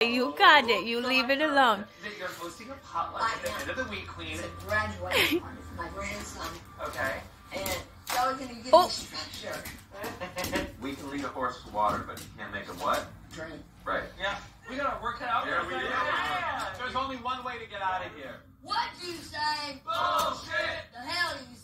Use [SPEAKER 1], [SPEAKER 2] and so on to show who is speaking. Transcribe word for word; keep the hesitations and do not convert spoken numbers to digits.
[SPEAKER 1] You got it. You leave it alone.
[SPEAKER 2] You're hosting a potluck at the end of the week, Queen.
[SPEAKER 3] It's a graduation party for my grandson.
[SPEAKER 2] Okay.
[SPEAKER 3] And Joey's going to give
[SPEAKER 1] Oh.
[SPEAKER 3] me structure.
[SPEAKER 2] We can lead a horse to water, but you can't make him what?
[SPEAKER 3] Drink.
[SPEAKER 2] Right.
[SPEAKER 4] Yeah. We gotta work it out.
[SPEAKER 2] Yeah, we do.
[SPEAKER 4] Yeah. There's only one way to get out of here.
[SPEAKER 3] What do you say?
[SPEAKER 4] Bullshit!
[SPEAKER 3] The hell do you say?